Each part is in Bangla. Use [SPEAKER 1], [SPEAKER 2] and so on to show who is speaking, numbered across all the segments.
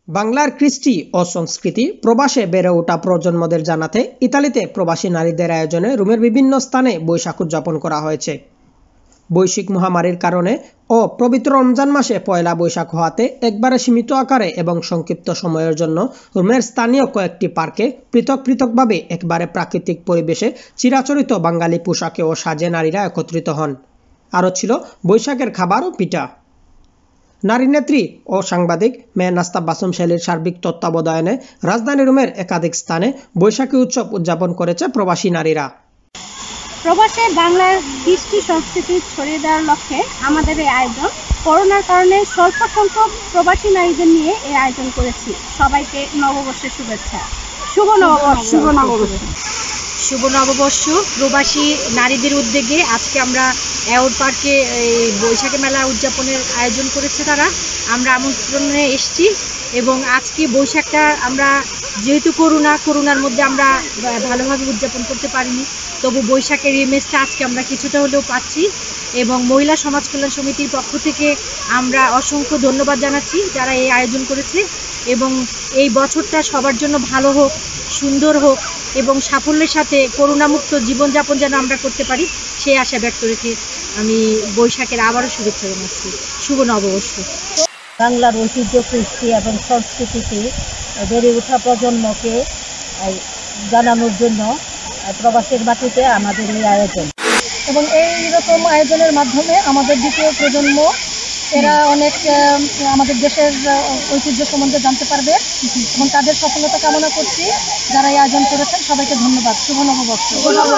[SPEAKER 1] বাংলার কৃষ্টি ও সংস্কৃতি প্রবাসে বেড়ে ওঠা প্রজন্মদের জানাতে ইতালিতে প্রবাসী নারীদের আয়োজনে রোমের বিভিন্ন স্থানে বৈশাখ উদযাপন করা হয়েছে। বৈশ্বিক মহামারীর কারণে ও পবিত্র রমজান মাসে পয়লা বৈশাখ হওয়াতে একবারে সীমিত আকারে এবং সংক্ষিপ্ত সময়ের জন্য রোমের স্থানীয় কয়েকটি পার্কে পৃথকভাবে একবারে প্রাকৃতিক পরিবেশে চিরাচরিত বাঙালি পোশাকে ও সাজে নারীরা একত্রিত হন। আরও ছিল বৈশাখের খাবার ও পিঠা। নারী নেত্রী ও সাংবাদিক মেহনাস্তা বাসুম শেলির সার্বিক তত্ত্বাবধানে রাজধানী রোমের একাধিক স্থানে বৈশাখী উৎসব উদযাপন করেছে প্রবাসী নারীরা।
[SPEAKER 2] প্রবাসে বাংলার কৃষ্টি সংস্কৃতি ছড়িয়ে দেওয়ার লক্ষ্যে আমাদের এই আয়োজন। করোনার কারণে স্বল্প সংখ্যক প্রবাসী নারীদের নিয়ে এই আয়োজন করেছি। সবাইকে নববর্ষের শুভেচ্ছা। শুভ নববর্ষ।
[SPEAKER 3] শুভ নববর্ষ। প্রবাসী নারীদের উদ্যোগে আজকে আমরা অ্যাওয়ার্ড পার্কে বৈশাখী মেলা উদযাপনের আয়োজন করেছে তারা। আমরা আমন্ত্রণে এসেছি এবং আজকে বৈশাখটা আমরা যেহেতু করোনার মধ্যে আমরা ভালোভাবে উদযাপন করতে পারিনি, তবু বৈশাখের ইমেজটা আজকে আমরা কিছুটা হলেও পাচ্ছি। এবং মহিলা সমাজ কল্যাণ সমিতির পক্ষ থেকে আমরা অসংখ্য ধন্যবাদ জানাচ্ছি যারা এই আয়োজন করেছে। এবং এই বছরটা সবার জন্য ভালো হোক, সুন্দর হোক এবং সাফল্যের সাথে করোনামুক্ত জীবনযাপন যেন আমরা করতে পারি, সেই আশা ব্যক্ত রেখে আমি বৈশাখের আবারও শুভেচ্ছা জানাচ্ছি। শুভ নববর্ষ।
[SPEAKER 2] বাংলার ঐতিহ্য, কৃষ্টি এবং সংস্কৃতিতে বেড়ে ওঠা প্রজন্মকে জানানোর জন্য প্রবাসের মাটিতে আমাদের এই আয়োজন। এবং এইরকম আয়োজনের মাধ্যমে আমাদের দ্বিতীয় প্রজন্ম এরা অনেক আমাদের দেশের ঐতিহ্য সম্বন্ধে জানতে পারবে এবং তাদের সফলতা কামনা করছি। যারা এই আয়োজন করেছেন সবাইকে ধন্যবাদ। শুভ নববর্ষ।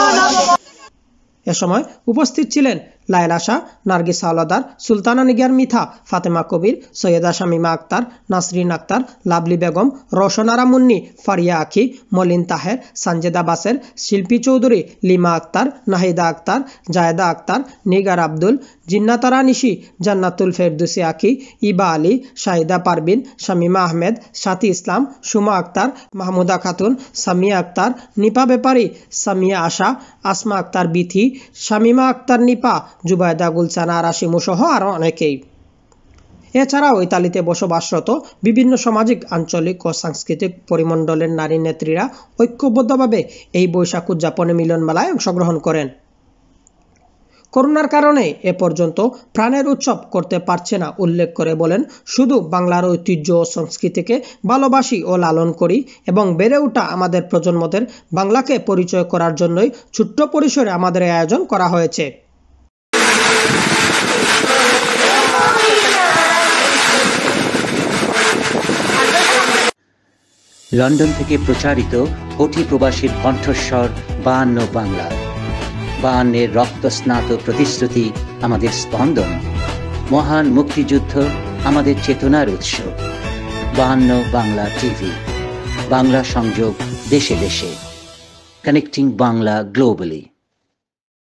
[SPEAKER 1] এ সময় উপস্থিত ছিলেন লায়লা শাহ, নার্গিস হাওলাদার, সুলতানা নিগার মিথা, ফাতেমা কবির, সৈয়দা শামিমা আক্তার, নাসরিন আক্তার, লাভলি বেগম, রওশন আরা মুন্নি, ফারিয়া আখি, মলিন তাহের, সানজেদা বাসের, শিল্পী চৌধুরী, লিমা আক্তার, নাহিদা আক্তার, জায়েদা আক্তার, নিগার আব্দুল, জিন্নাতারা নিশি, জান্নাতুল ফেরদৌসী আখি, ইবা আলী, শাহিদা পারবিন, শামিমা আহমেদ, সাথী ইসলাম, সুমা আক্তার, মাহমুদা খাতুন, সামিয়া আক্তার, নিপা ব্যাপারী, সামিয়া আশা, আসমা আক্তার বিথি, শামিমা আক্তার নিপা, জুবায়দা গুলসানা রাশিমু সহ আরও অনেকেই। এছাড়াও ইতালিতে বসবাসরত বিভিন্ন সামাজিক, আঞ্চলিক ও সাংস্কৃতিক পরিমণ্ডলের নারী নেত্রীরা ঐক্যবদ্ধভাবে এই বৈশাখ উদযাপনে মিলনমেলায় অংশগ্রহণ করেন। করোনার কারণে এ পর্যন্ত প্রাণের উৎসব করতে পারছে না উল্লেখ করে বলেন, শুধু বাংলার ঐতিহ্য ও সংস্কৃতিকে ভালোবাসি ও লালন করি এবং বেড়ে ওঠা আমাদের প্রজন্মদের বাংলাকে পরিচয় করার জন্যই ছোট্ট পরিসরে আমাদের এই আয়োজন করা হয়েছে।
[SPEAKER 4] লন্ডন থেকে প্রচারিত কোটি প্রবাসীর কণ্ঠস্বর 52 বাংলা। 52 রক্তস্নাত প্রতিশ্রুতি আমাদের স্পন্দন। মহান মুক্তিযুদ্ধ আমাদের চেতনার উৎস। 52 বাংলা টিভি, বাংলা সংযোগ দেশে দেশে, কানেক্টিং বাংলা গ্লোবালি।